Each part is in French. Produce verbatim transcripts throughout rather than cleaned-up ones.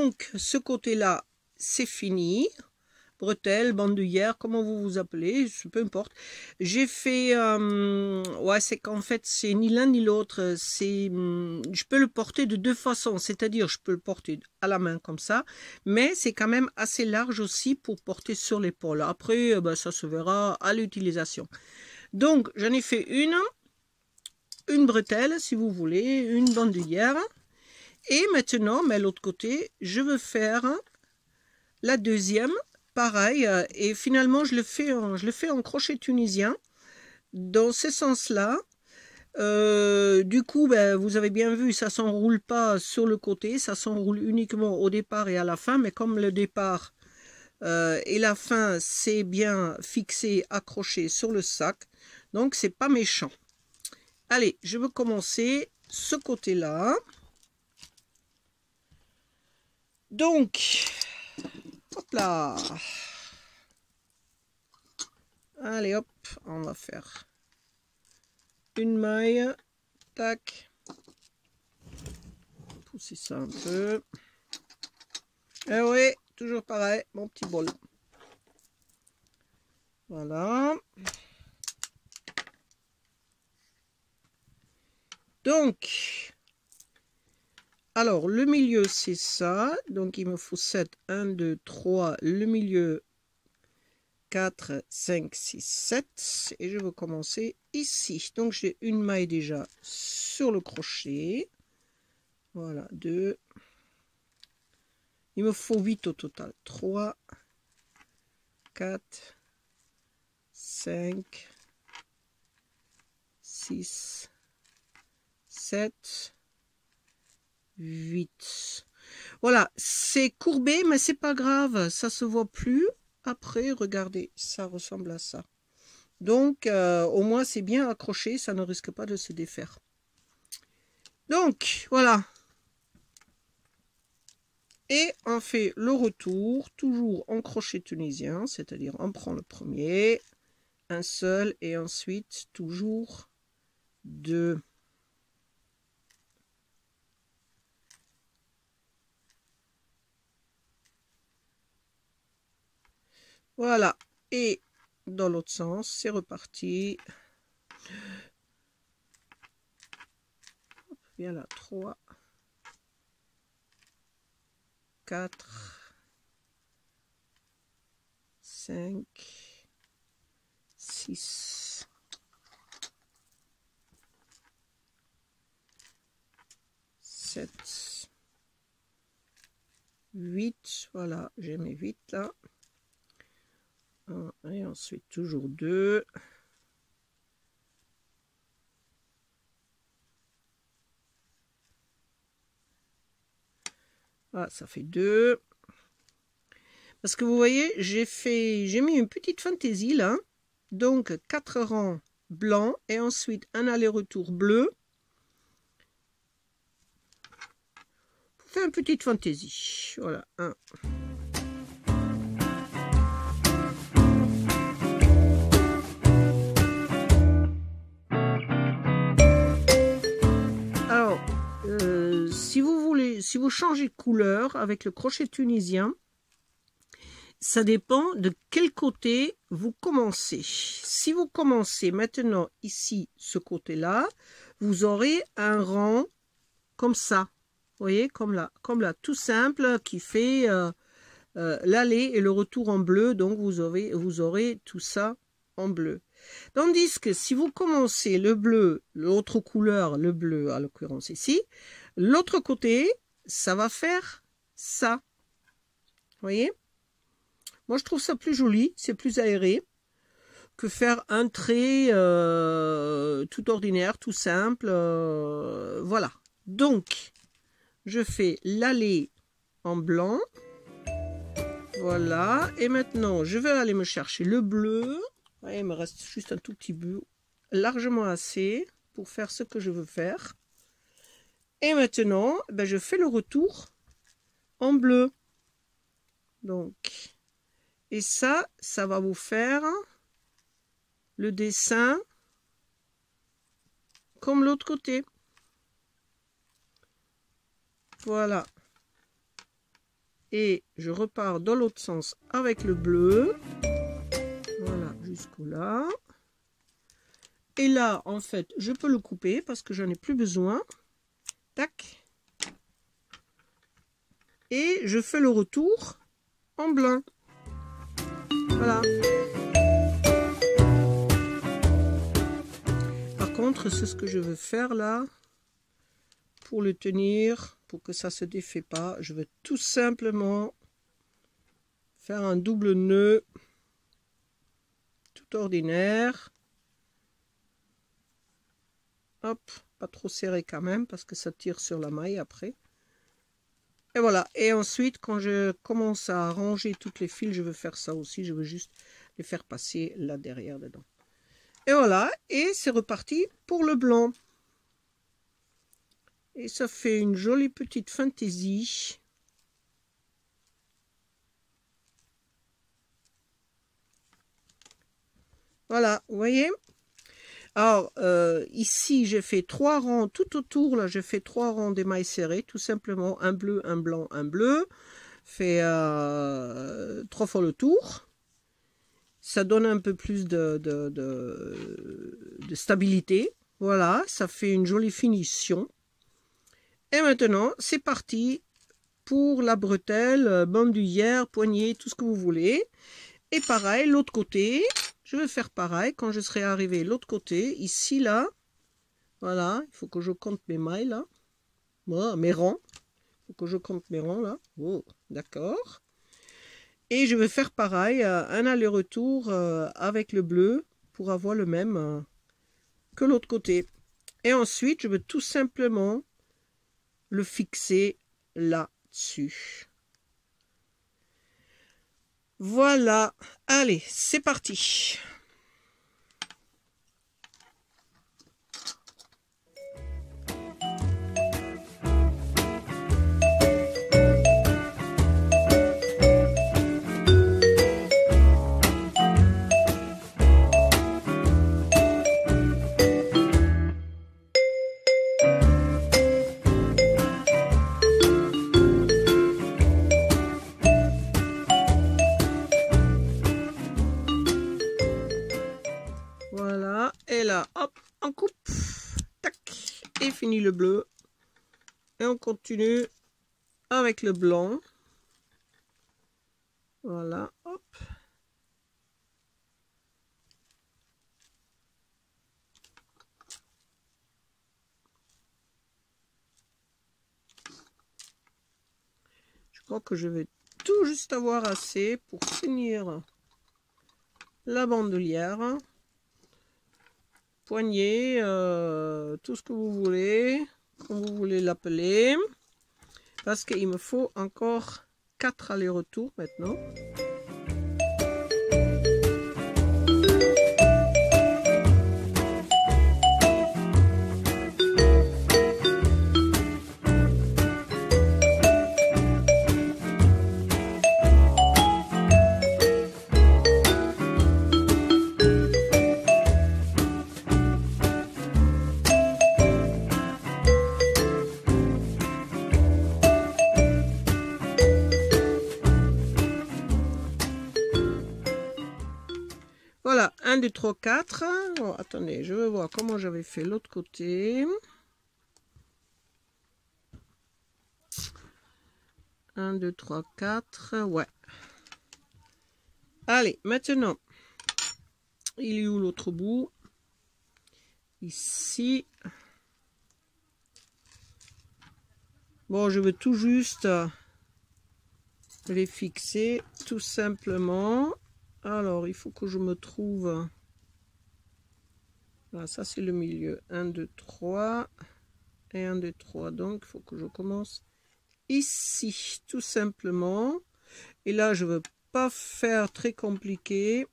Donc, ce côté-là, c'est fini. Bretelles, bandoulière, comment vous vous appelez, peu importe. J'ai fait, euh, ouais, c'est qu'en fait, c'est ni l'un ni l'autre. C'est, je peux le porter de deux façons, c'est-à-dire, je peux le porter à la main comme ça, mais c'est quand même assez large aussi pour porter sur l'épaule. Après, ben, ça se verra à l'utilisation. Donc, j'en ai fait une, une bretelle, si vous voulez, une bandoulière. Et maintenant, mais l'autre côté, je veux faire la deuxième. Pareil, et finalement je le fais en, je le fais en crochet tunisien dans ce sens-là. Euh, du coup, ben, vous avez bien vu, ça s'enroule pas sur le côté, ça s'enroule uniquement au départ et à la fin, mais comme le départ euh, et la fin c'est bien fixé, accroché sur le sac, donc c'est pas méchant. Allez, je veux commencer ce côté-là. Donc, hop là. Allez hop, on va faire une maille, tac, pousser ça un peu. Et oui, toujours pareil, mon petit bol. Voilà. Donc, alors le milieu c'est ça, donc il me faut sept, un, deux, trois, le milieu quatre, cinq, six, sept, et je veux commencer ici. Donc j'ai une maille déjà sur le crochet, voilà, deux, il me faut huit au total, trois, quatre, cinq, six, sept, huit. Voilà, c'est courbé, mais c'est pas grave, ça se voit plus. Après, regardez, ça ressemble à ça. Donc, euh, au moins, c'est bien accroché, ça ne risque pas de se défaire. Donc, voilà. Et on fait le retour, toujours en crochet tunisien, c'est-à-dire on prend le premier, un seul, et ensuite, toujours deux. Voilà, et dans l'autre sens, c'est reparti. Bien là, trois, quatre, cinq, six, sept, huit. Voilà, j'ai mes huit là. Et ensuite, toujours deux. Ah, ça fait deux. Parce que vous voyez, j'ai fait, j'ai mis une petite fantaisie là. Donc, quatre rangs blancs et ensuite un aller-retour bleu. Pour faire une petite fantaisie. Voilà, un. Alors, euh, si vous voulez, si vous changez de couleur avec le crochet tunisien, ça dépend de quel côté vous commencez. Si vous commencez maintenant ici, ce côté-là, vous aurez un rang comme ça. Vous voyez, comme là, comme là, tout simple, qui fait euh, euh, l'aller et le retour en bleu. Donc, vous aurez, vous aurez tout ça en bleu. Tandis que si vous commencez le bleu, l'autre couleur, le bleu, à l'occurrence ici, l'autre côté, ça va faire ça. Vous voyez? Moi, je trouve ça plus joli, c'est plus aéré que faire un trait euh, tout ordinaire, tout simple. Euh, voilà. Donc, je fais l'aller en blanc. Voilà. Et maintenant, je vais aller me chercher le bleu. Ouais, il me reste juste un tout petit bout, largement assez pour faire ce que je veux faire. Et maintenant, ben, je fais le retour en bleu. Donc... Et ça, ça va vous faire le dessin comme l'autre côté. Voilà. et je repars dans l'autre sens avec le bleu. Voilà, jusqu'au là. Et là, en fait, je peux le couper parce que j'en ai plus besoin. Tac. Et je fais le retour en blanc. Voilà. Par contre, c'est ce que je veux faire là. Pour le tenir, pour que ça ne se défait pas, je vais tout simplement faire un double nœud tout ordinaire. Hop, pas trop serré quand même parce que ça tire sur la maille après. Et voilà. Et ensuite, quand je commence à ranger toutes les fils, je veux faire ça aussi. Je veux juste les faire passer là derrière dedans. Et voilà. Et c'est reparti pour le blanc. Et ça fait une jolie petite fantaisie. Voilà, vous voyez? Alors, euh, ici, j'ai fait trois rangs tout autour. Là, j'ai fait trois rangs d'émail serré. Tout simplement, un bleu, un blanc, un bleu. Fait euh, trois fois le tour. Ça donne un peu plus de, de, de, de stabilité. Voilà, ça fait une jolie finition. Et maintenant, c'est parti pour la bretelle, bandoulière, poignée, tout ce que vous voulez. Et pareil, l'autre côté, je vais faire pareil quand je serai arrivé l'autre côté, ici, là. Voilà, il faut que je compte mes mailles, là. Voilà, mes rangs. Il faut que je compte mes rangs, là. Oh, d'accord. Et je vais faire pareil, un aller-retour avec le bleu pour avoir le même que l'autre côté. Et ensuite, je vais tout simplement le fixer là-dessus. Voilà, allez, c'est parti. Voilà, et là, hop, on coupe, tac, et fini le bleu. Et on continue avec le blanc. Voilà, hop. Je crois que je vais tout juste avoir assez pour finir la bandoulière. Poignée, euh, tout ce que vous voulez, comme vous voulez l'appeler, parce qu'il me faut encore quatre allers-retours maintenant. Voilà, un, deux, trois, quatre. Oh, attendez, je vais voir comment j'avais fait l'autre côté. un, deux, trois, quatre. Ouais. Allez, maintenant, il est où l'autre bout? Ici. Bon, je veux tout juste les fixer, tout simplement. Alors, il faut que je me trouve... Voilà, ça c'est le milieu. un, deux, trois. Et un, deux, trois. Donc, il faut que je commence ici, tout simplement. Et là, je ne veux pas faire très compliqué.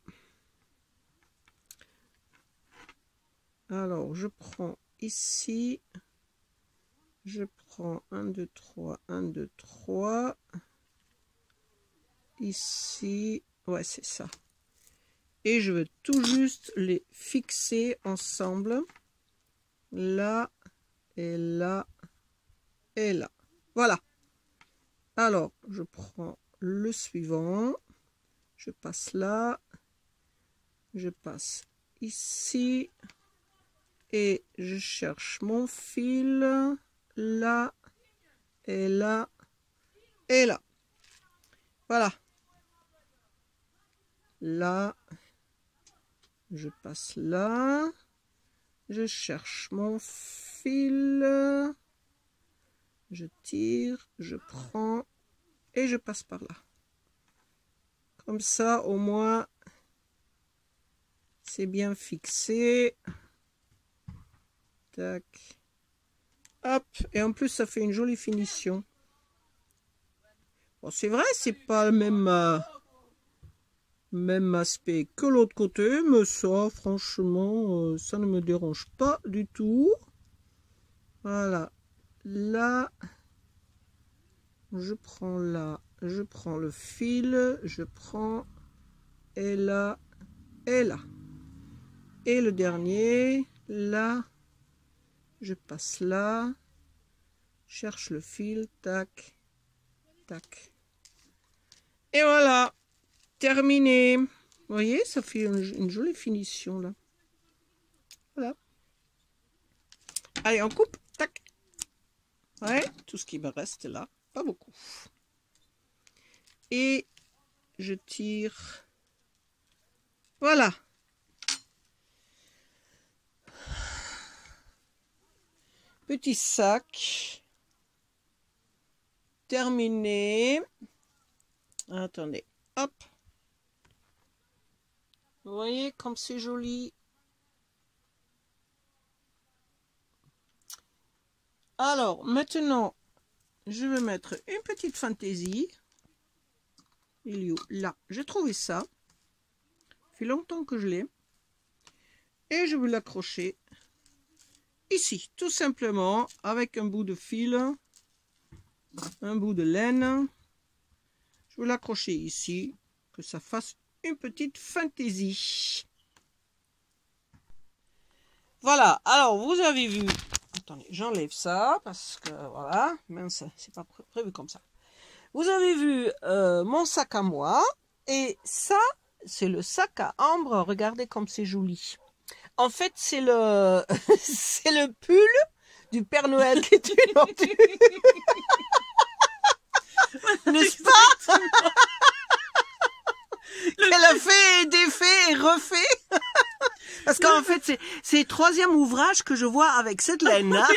Alors, je prends ici. Je prends un, deux, trois, un, deux, trois. Ici. Ouais, c'est ça. Et je veux tout juste les fixer ensemble. Là, et là, et là. Voilà. Alors, je prends le suivant. Je passe là. Je passe ici. Et je cherche mon fil. Là. Et là. Et là. Voilà. Là. Je passe là. Je cherche mon fil. Je tire, je prends et je passe par là. Comme ça, au moins, c'est bien fixé. Tac. Hop. Et en plus, ça fait une jolie finition. Bon, c'est vrai, c'est pas le même, euh, même aspect que l'autre côté, mais ça, franchement, euh, ça ne me dérange pas du tout. Voilà. Là, je prends là, je prends le fil, je prends, et là, et là. Et le dernier, là, je passe là, cherche le fil, tac, tac. Et voilà, terminé. Vous voyez, ça fait une, une jolie finition là. Voilà. Allez, on coupe, tac. Ouais, tout ce qui me reste là, pas beaucoup. Et je tire. Voilà. Petit sac. Terminé. Attendez, hop. Vous voyez comme c'est joli. Alors, maintenant, je vais mettre une petite fantaisie. Il est où? Là, j'ai trouvé ça. Ça fait longtemps que je l'ai. Et je vais l'accrocher ici, tout simplement, avec un bout de fil, un bout de laine. Je vais l'accrocher ici, que ça fasse une petite fantaisie. Voilà, alors vous avez vu. Attendez, j'enlève ça parce que voilà, mince, c'est pas pré prévu comme ça. Vous avez vu euh, mon sac à moi et ça, c'est le sac à Ambre. Regardez comme c'est joli. En fait, c'est le c'est le pull du Père Noël qui est une ordure. N'est-ce pas? Elle a fait, défait et refait. Parce qu'en fait, c'est le troisième ouvrage que je vois avec cette laine. Hein.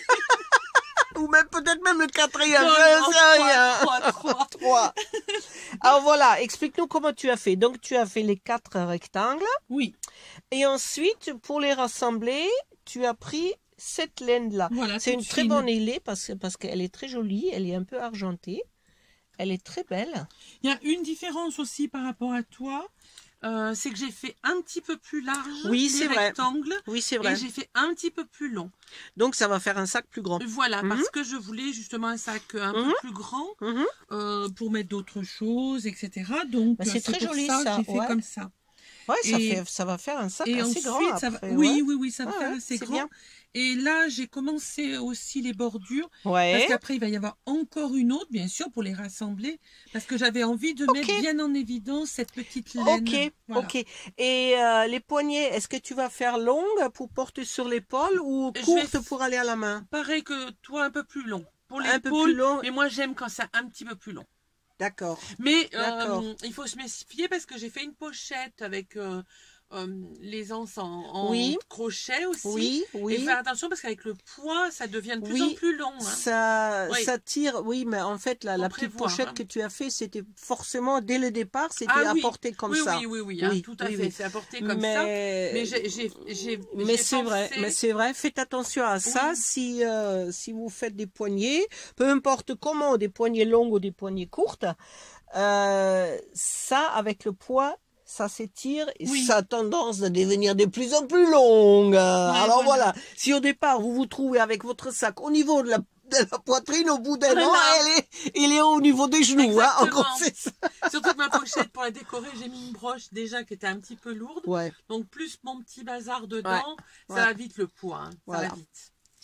Ou même peut-être même le quatrième. Trois, trois, trois. Alors voilà, explique-nous comment tu as fait. Donc tu as fait les quatre rectangles. Oui. Et ensuite, pour les rassembler, tu as pris cette laine-là. Voilà, c'est une très bonne ailée parce, parce qu'elle est très jolie, elle est un peu argentée. Elle est très belle. Il y a une différence aussi par rapport à toi. Euh, c'est que j'ai fait un petit peu plus large oui, les rectangles. Vrai. Oui, c'est vrai. Et j'ai fait un petit peu plus long. Donc, ça va faire un sac plus grand. Voilà, mm-hmm. parce que je voulais justement un sac un mm-hmm. peu plus grand mm-hmm. euh, pour mettre d'autres choses, et cetera. Donc, bah, c'est très joli ça. ça. J'ai fait ouais. comme ça. Ouais, ça, et, fait, ça va faire un sac et assez ensuite, grand. Ça va, après, oui, ouais. oui, oui, ça va ah, faire ouais, assez grand. Bien. Et là, j'ai commencé aussi les bordures. Ouais. Parce qu'après, il va y avoir encore une autre, bien sûr, pour les rassembler. Parce que j'avais envie de okay. mettre bien en évidence cette petite laine. Ok, voilà. ok. Et euh, les poignets, est-ce que tu vas faire longue pour porter sur l'épaule ou courte pour aller à la main? Pareil que toi, un peu plus long. Pour l'épaule, mais moi, j'aime quand c'est un petit peu plus long. D'accord. Mais euh, il faut se méfier parce que j'ai fait une pochette avec... Euh, Euh, les anses en, en oui. crochet aussi. Oui, oui. Et faire attention parce qu'avec le poids, ça devient de plus oui, en plus long. Hein. Ça, oui. ça tire, oui, mais en fait, la, la petite pochette hein. que tu as fait, c'était forcément, dès le départ, c'était ah, oui. apporté comme oui, ça. Oui, oui, oui, oui, hein, tout à oui, fait, oui. c'est apporté comme mais... ça. Mais j'ai Mais c'est vrai, mais c'est vrai, faites attention à ça. Oui. Si, euh, si vous faites des poignées, peu importe comment, des poignées longues ou des poignées courtes, euh, ça, avec le poids, ça s'étire et oui. ça a tendance à devenir de plus en plus longue. Ouais, Alors voilà. voilà, si au départ vous vous trouvez avec votre sac au niveau de la, de la poitrine, au bout d'un an, elle est, il est au niveau des genoux. Hein, en gros, c'est ça. Surtout que ma pochette pour la décorer, j'ai mis une broche déjà qui était un petit peu lourde. Ouais. Donc plus mon petit bazar dedans, ouais. ça ouais. va vite le poids. Hein. Ça voilà. va vite. Voilà.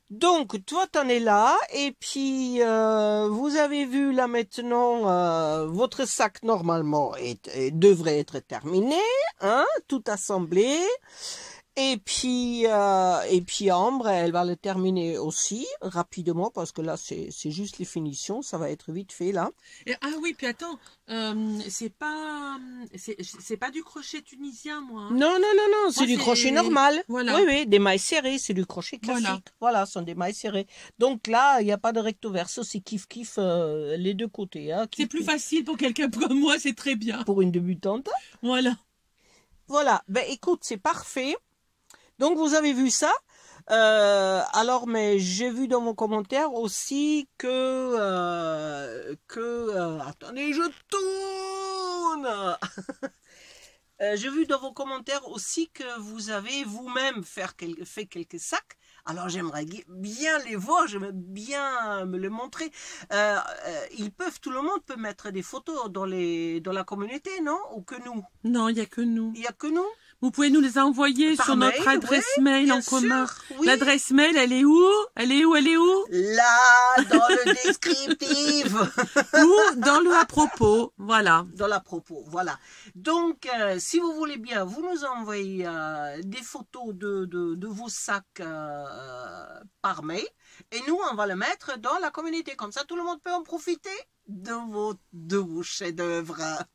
Donc, toi, t'en es là, et puis euh, vous avez vu là maintenant, euh, votre sac normalement est, est- devrait être terminé, hein, tout assemblé. Et puis, euh, et puis Ambre, elle va le terminer aussi rapidement parce que là, c'est c'est juste les finitions, ça va être vite fait là. Et, ah oui, puis attends, euh, c'est pas, c'est c'est pas du crochet tunisien, moi. Hein. Non, non, non, non, c'est Moi, du c'est- crochet normal. Voilà. Oui, oui, des mailles serrées, c'est du crochet classique. Voilà. Voilà, ce sont des mailles serrées. Donc là, il n'y a pas de recto verso, c'est kiff kiff euh, les deux côtés. Hein, C'est kiff, plus kiff. facile pour quelqu'un comme moi, c'est très bien. Pour une débutante. Voilà. Voilà, ben écoute, c'est parfait. Donc vous avez vu ça. Euh, alors, mais j'ai vu dans vos commentaires aussi que euh, que euh, attendez, je tourne. Euh, j'ai vu dans vos commentaires aussi que vous avez vous-même faire quel- fait quelques sacs. Alors j'aimerais bien les voir, j'aimerais bien me les montrer. Euh, euh, ils peuvent, tout le monde peut mettre des photos dans les dans la communauté, non? Ou que nous? Non, il n'y a que nous. Il n'y a que nous? Vous pouvez nous les envoyer Par sur notre mail, adresse oui, mail bien en commun. sûr, oui. L'adresse mail, elle est où? Elle est où? Elle est où? Là, dans le descriptif. Ou dans le à propos. Voilà. Dans la propos, voilà. Donc, euh, si vous voulez bien, vous nous envoyez euh, des photos de, de, de vos sacs euh, par mail. Et nous, on va le mettre dans la communauté. Comme ça, tout le monde peut en profiter de vos, de vos chefs-d'œuvre.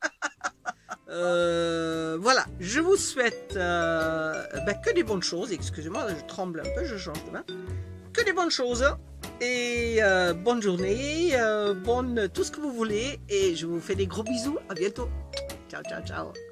Euh, voilà, je vous souhaite euh, ben, que des bonnes choses. Excusez-moi, je tremble un peu, je change de main. Que des bonnes choses et euh, bonne journée, euh, bonne tout ce que vous voulez. Et je vous fais des gros bisous. À bientôt. Ciao, ciao, ciao.